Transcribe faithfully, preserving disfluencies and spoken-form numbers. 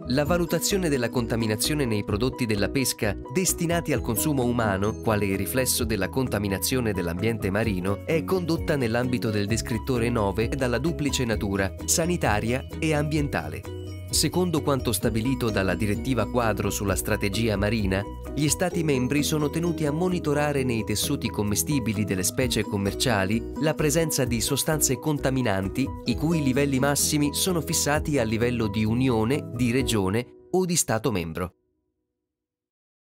La valutazione della contaminazione nei prodotti della pesca destinati al consumo umano, quale riflesso della contaminazione dell'ambiente marino, è condotta nell'ambito del descrittore nove dalla duplice natura sanitaria e ambientale. Secondo quanto stabilito dalla direttiva quadro sulla strategia marina, gli Stati membri sono tenuti a monitorare nei tessuti commestibili delle specie commerciali la presenza di sostanze contaminanti i cui livelli massimi sono fissati a livello di Unione, di Regione o di Stato membro.